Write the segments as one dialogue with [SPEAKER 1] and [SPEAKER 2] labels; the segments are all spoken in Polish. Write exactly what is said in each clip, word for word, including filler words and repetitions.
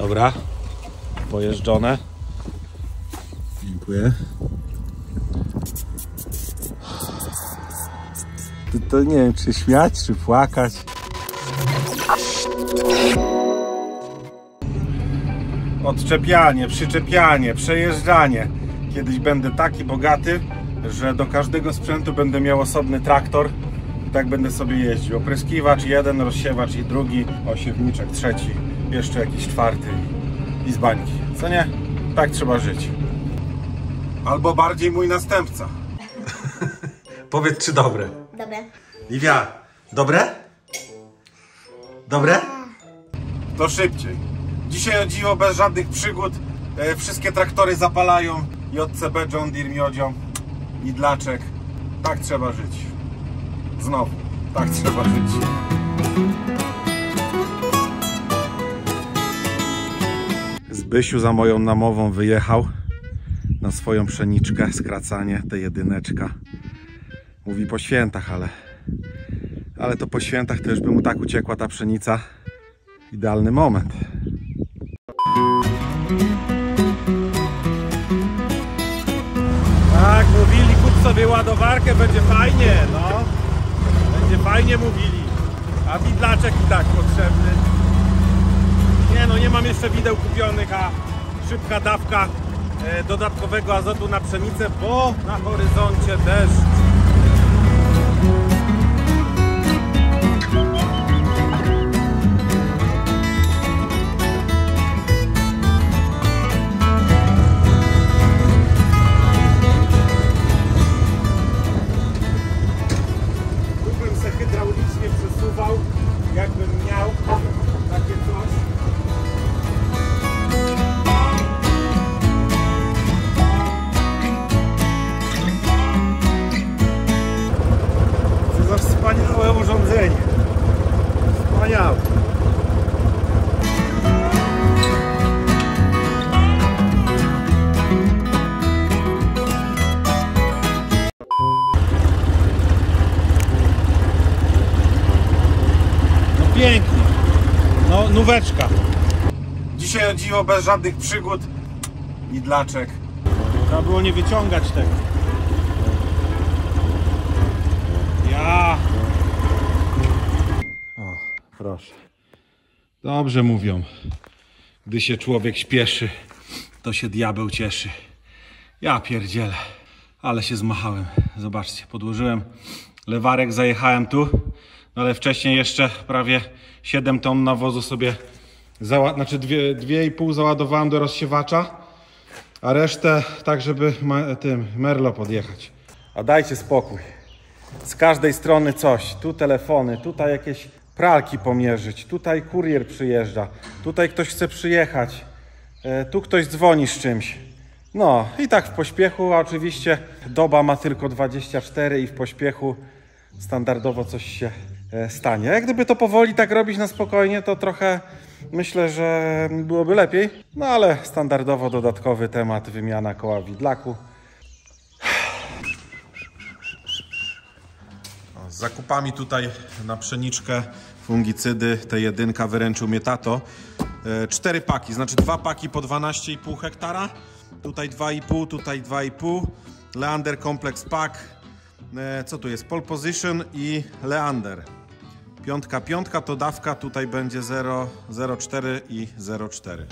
[SPEAKER 1] Dobra, pojeżdżone. Dziękuję. To, to nie wiem, czy śmiać, czy płakać. Odczepianie, przyczepianie, przejeżdżanie. Kiedyś będę taki bogaty, że do każdego sprzętu będę miał osobny traktor. I tak będę sobie jeździł. Opryskiwacz jeden, rozsiewacz i drugi, osiewniczek trzeci, jeszcze jakiś czwarty i z bańki. Co nie? Tak trzeba żyć. Albo bardziej mój następca. Powiedz, czy dobre?
[SPEAKER 2] Dobre.
[SPEAKER 1] Liwia, dobre? Dobre? To szybciej. Dzisiaj o dziwo, bez żadnych przygód. E, wszystkie traktory zapalają. J C B, John Deere, miodzio, Idlaczek. Tak trzeba żyć. Znowu. Tak trzeba żyć. Zbysiu za moją namową wyjechał na swoją pszeniczkę, skracanie, te jedyneczka. Mówi po świętach, ale ale to po świętach to już by mu tak uciekła ta pszenica. Idealny moment. Tak, mówili, kup sobie ładowarkę, będzie fajnie, no. Będzie fajnie, mówili. A widlaczek i tak potrzebny. Nie no, nie mam jeszcze wideł kupionych, a szybka dawka e, dodatkowego azotu na pszenicę, bo na horyzoncie deszcz. Hydraulicznie przesuwał, jakbym miał takie coś. Co za wspaniałe urządzenie. Wspaniałe. Pięknie. No, nóweczka. Dzisiaj o dziwo, bez żadnych przygód. Idlaczek. Trzeba było nie wyciągać tego. Ja. O, proszę. Dobrze mówią. Gdy się człowiek śpieszy, to się diabeł cieszy. Ja pierdzielę. Ale się zmachałem. Zobaczcie, podłożyłem lewarek, zajechałem tu. No ale wcześniej jeszcze prawie siedem ton nawozu sobie, znaczy dwie i pół załadowałem do rozsiewacza, a resztę tak, żeby ma, tym Merlo podjechać. A dajcie spokój. Z każdej strony coś. Tu telefony, tutaj jakieś pralki pomierzyć, tutaj kurier przyjeżdża, tutaj ktoś chce przyjechać, e, tu ktoś dzwoni z czymś. No i tak w pośpiechu, a oczywiście doba ma tylko dwadzieścia cztery i w pośpiechu standardowo coś się stanie. Jak gdyby to powoli tak robić na spokojnie, to trochę myślę, że byłoby lepiej. No ale standardowo dodatkowy temat, wymiana koła w widlaku. Z zakupami tutaj na pszeniczkę, fungicydy, te jedynka wyręczył mnie tato. Cztery paki, znaczy dwa paki po dwanaście i pół hektara. Tutaj dwa i pół, tutaj dwa i pół. Leander Complex Pack. Co tu jest? Pole Position i Leander. Piątka, piątka to dawka, tutaj będzie zero, zero cztery i zero cztery.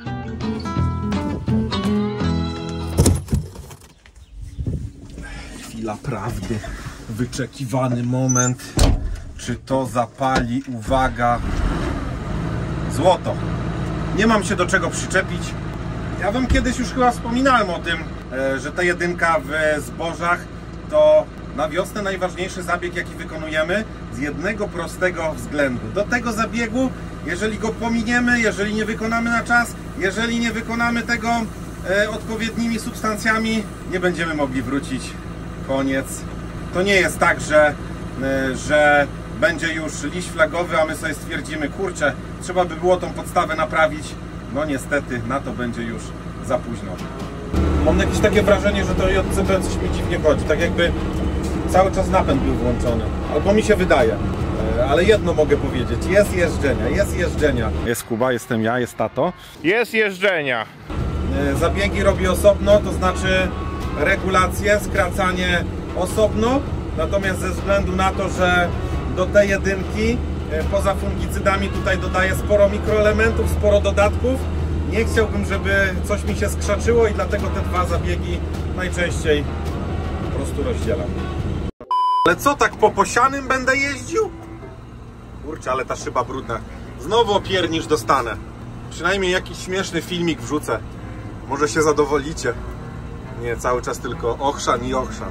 [SPEAKER 1] Chwila prawdy. Wyczekiwany moment. Czy to zapali? Uwaga. Złoto. Nie mam się do czego przyczepić. Ja wam kiedyś już chyba wspominałem o tym, że ta jedynka w zbożach to na wiosnę najważniejszy zabieg, jaki wykonujemy, z jednego prostego względu. Do tego zabiegu, jeżeli go pominiemy, jeżeli nie wykonamy na czas, jeżeli nie wykonamy tego e, odpowiednimi substancjami, nie będziemy mogli wrócić. Koniec. To nie jest tak, że, e, że będzie już liść flagowy, a my sobie stwierdzimy, kurczę, trzeba by było tą podstawę naprawić. No niestety, na to będzie już za późno. Mam jakieś takie wrażenie, że to J C B coś mi dziwnie chodzi, tak jakby cały czas napęd był włączony, albo mi się wydaje. Ale jedno mogę powiedzieć, jest jeżdżenia, jest jeżdżenia. Jest Kuba, jestem ja, jest tato.
[SPEAKER 2] Jest jeżdżenia.
[SPEAKER 1] Zabiegi robi osobno, to znaczy regulacje, skracanie osobno. Natomiast ze względu na to, że do tej jedynki poza fungicydami tutaj dodaję sporo mikroelementów, sporo dodatków, nie chciałbym, żeby coś mi się skrzaczyło i dlatego te dwa zabiegi najczęściej po prostu rozdzielam. Ale co, tak po posianym będę jeździł? Kurczę, ale ta szyba brudna. Znowu opiernisz dostanę. Przynajmniej jakiś śmieszny filmik wrzucę. Może się zadowolicie. Nie, cały czas tylko ochrzan i ochrzan.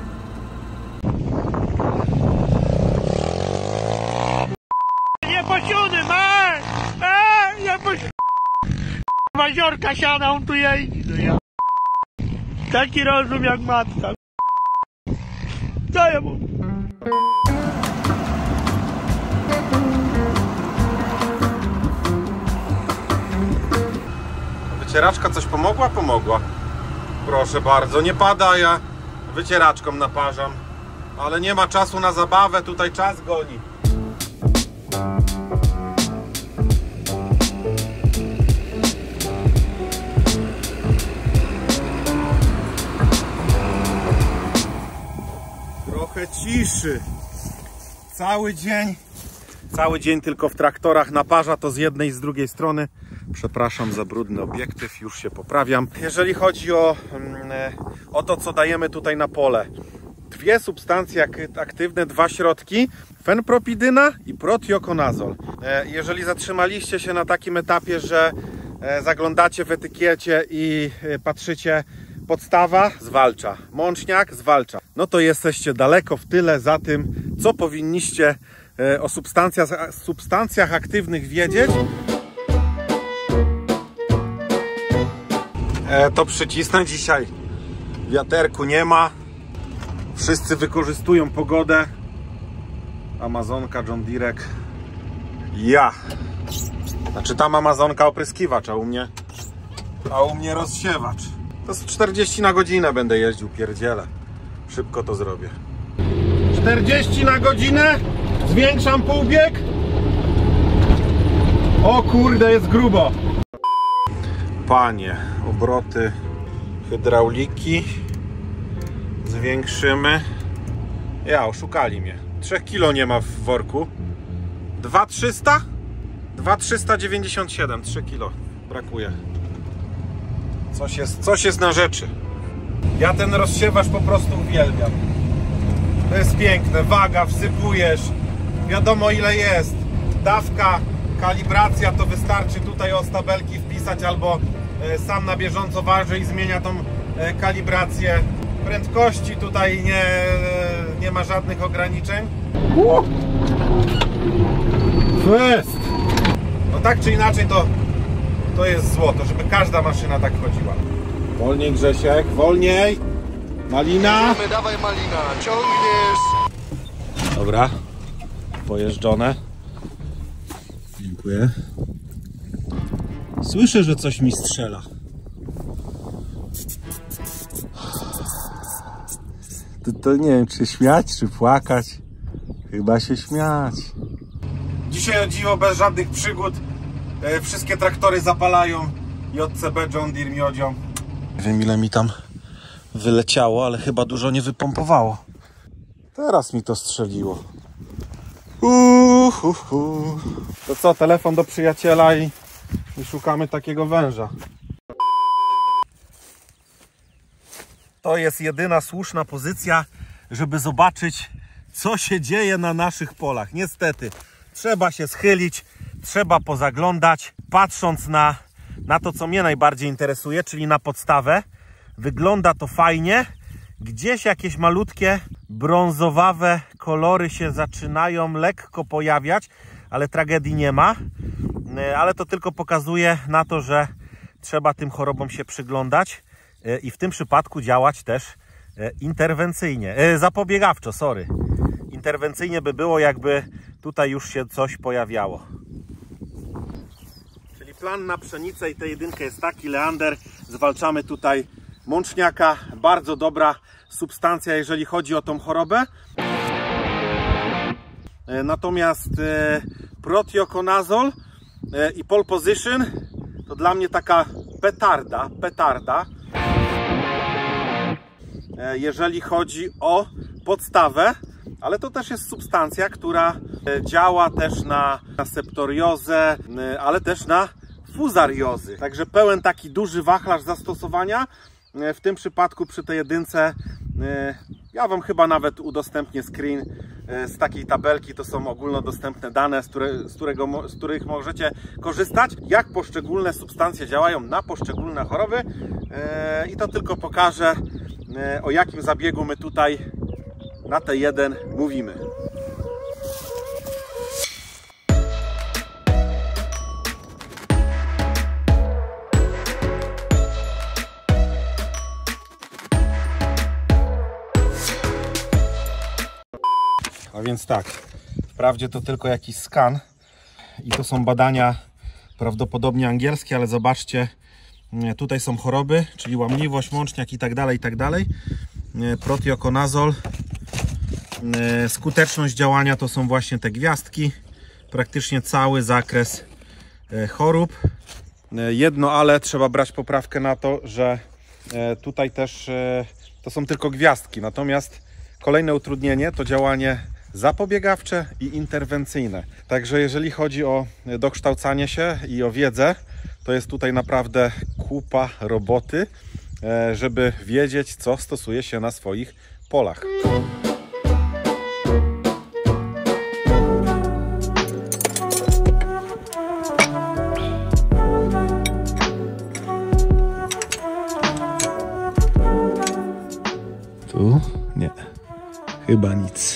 [SPEAKER 2] Nie posiony, ma! A, nie posiony! Maziorka siana, on tu jeździ, no ja. Taki rozum jak matka. Co ja mu?
[SPEAKER 1] Wycieraczka coś pomogła? Pomogła. Proszę bardzo, nie pada, ja wycieraczką naparzam. Ale nie ma czasu na zabawę, tutaj czas goni. Trochę ciszy. Cały dzień, cały dzień tylko w traktorach naparza to z jednej i z drugiej strony. Przepraszam za brudny obiektyw, już się poprawiam. Jeżeli chodzi o, o to, co dajemy tutaj na pole. Dwie substancje aktywne, dwa środki. Fenpropidyna i protiokonazol. Jeżeli zatrzymaliście się na takim etapie, że zaglądacie w etykiecie i patrzycie podstawa, zwalcza. Mączniak, zwalcza. No to jesteście daleko w tyle za tym, co powinniście o substancjach, substancjach aktywnych wiedzieć. E, to przycisnę dzisiaj. Wiaterku nie ma. Wszyscy wykorzystują pogodę. Amazonka, John Deere. Ja. Znaczy tam Amazonka opryskiwacz, a u mnie, a u mnie rozsiewacz. To z czterdzieści na godzinę będę jeździł, pierdzielę. Szybko to zrobię. czterdzieści na godzinę. Zwiększam półbieg. O kurde, jest grubo. Panie, obroty hydrauliki zwiększymy. Ja, oszukali mnie. trzy kilo nie ma w worku. dwa tysiące trzysta? dwa tysiące trzysta dziewięćdziesiąt siedem, trzy kilo brakuje. Coś jest, coś jest na rzeczy. Ja ten rozsiewacz po prostu uwielbiam. To jest piękne. Waga, wsypujesz. Wiadomo ile jest. Dawka, kalibracja, to wystarczy tutaj o tabelki wpisać albo sam na bieżąco waży i zmienia tą kalibrację. Prędkości tutaj nie, nie ma żadnych ograniczeń. Fest! No tak czy inaczej to, to jest złoto, żeby każda maszyna tak chodziła. Wolniej Grzesiek, wolniej! Malina!
[SPEAKER 2] Dawaj Malina, ciągniesz!
[SPEAKER 1] Dobra, pojeżdżone. Dziękuję. Słyszę, że coś mi strzela. To, to nie wiem, czy śmiać, czy płakać. Chyba się śmiać. Dzisiaj o dziwo bez żadnych przygód. E, wszystkie traktory zapalają. J C B, John Deere, miodzią. Nie wiem ile mi tam wyleciało, ale chyba dużo nie wypompowało. Teraz mi to strzeliło. Uhuhu. To co, telefon do przyjaciela i, i szukamy takiego węża. To jest jedyna słuszna pozycja, żeby zobaczyć, co się dzieje na naszych polach. Niestety, trzeba się schylić, trzeba pozaglądać, patrząc na, na to, co mnie najbardziej interesuje, czyli na podstawę. Wygląda to fajnie. Gdzieś jakieś malutkie brązowawe kolory się zaczynają lekko pojawiać, ale tragedii nie ma. Ale to tylko pokazuje na to, że trzeba tym chorobom się przyglądać i w tym przypadku działać też interwencyjnie, zapobiegawczo, sorry. Interwencyjnie by było, jakby tutaj już się coś pojawiało. Czyli plan na pszenicę i tę jedynkę jest taki, Leander, zwalczamy tutaj mączniaka, bardzo dobra substancja, jeżeli chodzi o tą chorobę. Natomiast prothioconazole i pole position to dla mnie taka petarda, petarda, jeżeli chodzi o podstawę, ale to też jest substancja, która działa też na, na septoriozę, ale też na fuzariozy. Także pełen taki duży wachlarz zastosowania. W tym przypadku przy tej jedynce ja Wam chyba nawet udostępnię screen z takiej tabelki. To są ogólnodostępne dane, z, które, z, którego, z których możecie korzystać, jak poszczególne substancje działają na poszczególne choroby. I to tylko pokażę, o jakim zabiegu my tutaj na T jeden mówimy. A więc tak, wprawdzie to tylko jakiś skan i to są badania prawdopodobnie angielskie, ale zobaczcie, tutaj są choroby, czyli łamliwość, mączniak i tak dalej, i tak dalej. Prothioconazole, skuteczność działania to są właśnie te gwiazdki, praktycznie cały zakres chorób. Jedno ale, trzeba brać poprawkę na to, że tutaj też to są tylko gwiazdki, natomiast kolejne utrudnienie to działanie zapobiegawcze i interwencyjne. Także jeżeli chodzi o dokształcanie się i o wiedzę, to jest tutaj naprawdę kupa roboty, żeby wiedzieć, co stosuje się na swoich polach. Tu? Nie. Chyba nic.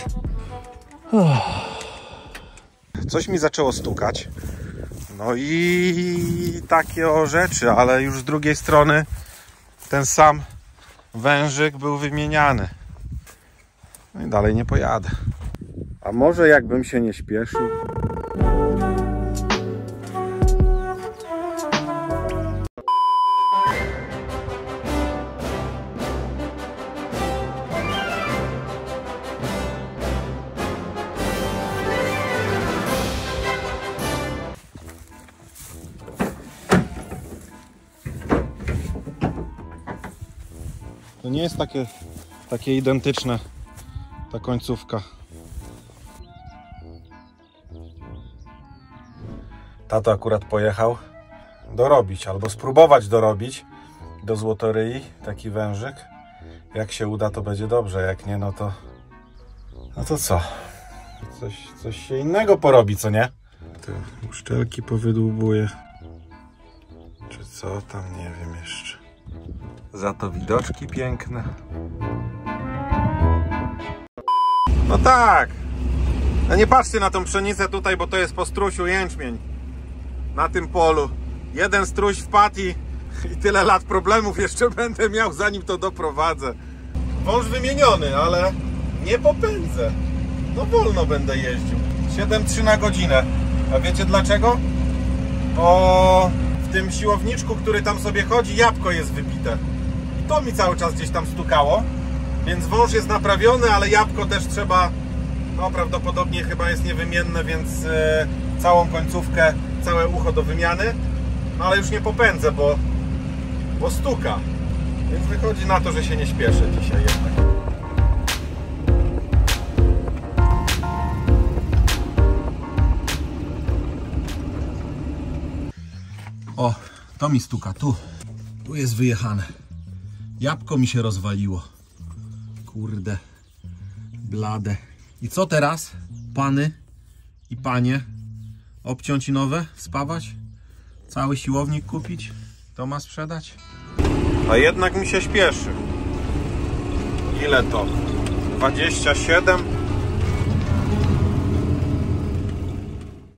[SPEAKER 1] Coś mi zaczęło stukać. No i takie o rzeczy, ale już z drugiej strony ten sam wężyk był wymieniany. No i dalej nie pojadę. A może jakbym się nie śpieszył? To nie jest takie, takie identyczne, ta końcówka. Tato akurat pojechał dorobić, albo spróbować dorobić do złotoryi taki wężyk. Jak się uda, to będzie dobrze, jak nie, no to... No to co? Coś, coś się innego porobi, co nie? Te uszczelki powydłubuję. Czy co tam, nie wiem jeszcze. Za to widoczki piękne. No tak. No nie patrzcie na tą pszenicę tutaj, bo to jest po strusiu jęczmień. Na tym polu. Jeden struś wpadł i, i tyle lat problemów jeszcze będę miał, zanim to doprowadzę. Wąż wymieniony, ale nie popędzę. No wolno będę jeździł. siedem trzy na godzinę. A wiecie dlaczego? Bo w tym siłowniczku, który tam sobie chodzi, jabłko jest wybite. To mi cały czas gdzieś tam stukało, więc wąż jest naprawiony, ale jabłko też trzeba, no prawdopodobnie chyba jest niewymienne, więc e, całą końcówkę, całe ucho do wymiany, no ale już nie popędzę, bo, bo stuka, więc wychodzi na to, że się nie śpieszę dzisiaj jednak. O, to mi stuka, tu, tu jest wyjechane. Jabłko mi się rozwaliło. Kurde. Blade. I co teraz? Pany i panie. Obciąć i nowe? Spawać? Cały siłownik kupić? To ma sprzedać? A jednak mi się śpieszy. Ile to? dwadzieścia siedem